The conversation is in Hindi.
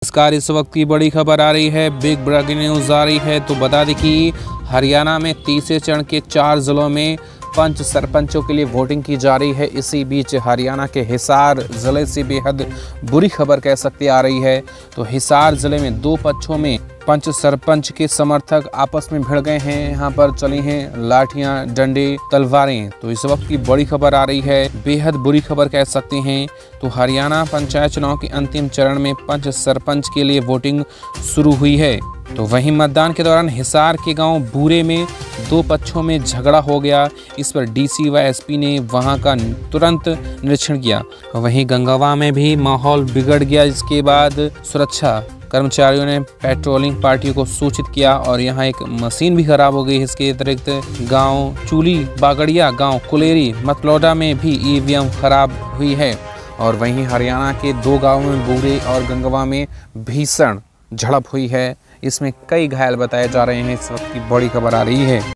नमस्कार, इस वक्त की बड़ी खबर आ रही है, बिग ब्रेकिंग न्यूज़ आ रही है। तो बता दें कि हरियाणा में तीसरे चरण के 4 जिलों में पंच सरपंचों के लिए वोटिंग की जा रही है। इसी बीच हरियाणा के हिसार ज़िले से बेहद बुरी खबर कह सकते आ रही है। तो हिसार ज़िले में 2 पक्षों में पंच सरपंच के समर्थक आपस में भिड़ गए हैं। यहाँ पर चली हैं लाठियां, डंडे, तलवारें। तो इस वक्त की बड़ी खबर आ रही है, बेहद बुरी खबर कह सकते हैं। तो हरियाणा पंचायत चुनाव के अंतिम चरण में पंच सरपंच के लिए वोटिंग शुरू हुई है। तो वहीं मतदान के दौरान हिसार के गांव बूरे में 2 पक्षों में झगड़ा हो गया। इस पर डीसी व एसपी ने वहां का तुरंत निरीक्षण किया। वहीं गंगावा में भी माहौल बिगड़ गया। इसके बाद सुरक्षा कर्मचारियों ने पेट्रोलिंग पार्टियों को सूचित किया और यहां एक मशीन भी खराब हो गई। इसके अतिरिक्त गांव चूली बागड़िया, गांव कुलेरी, मतलौडा में भी ईवीएम खराब हुई है। और वहीं हरियाणा के 2 गांवों में बूरे और गंगवा में भीषण झड़प हुई है। इसमें कई घायल बताए जा रहे हैं। इस वक्त की बड़ी खबर आ रही है।